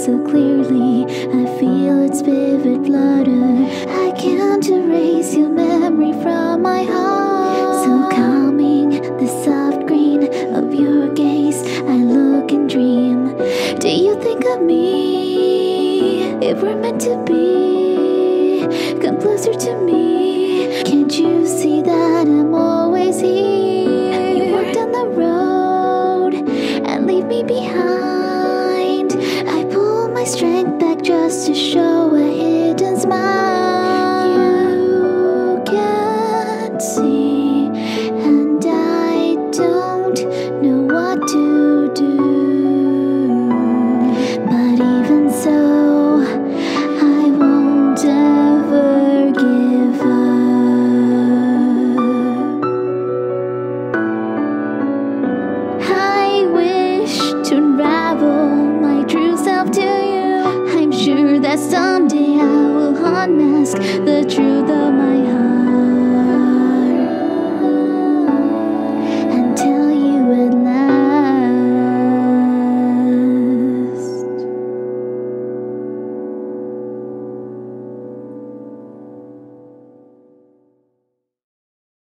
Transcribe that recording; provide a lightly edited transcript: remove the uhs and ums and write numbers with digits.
so clearly. I feel its vivid flutter. I can't erase your memory from my heart. So calming, the soft green of your gaze, I look and dream. Do you think of me? If we're meant to be, come closer to me. Can't you see that I'm always here? You walk down the road and leave me behind. I pull my strength back just to show a hidden smile. You can't see, and I don't know what to do. But even so, I won't ever give up. I wish to unravel my true self to you. I'm sure that someday I will unmask the truth of my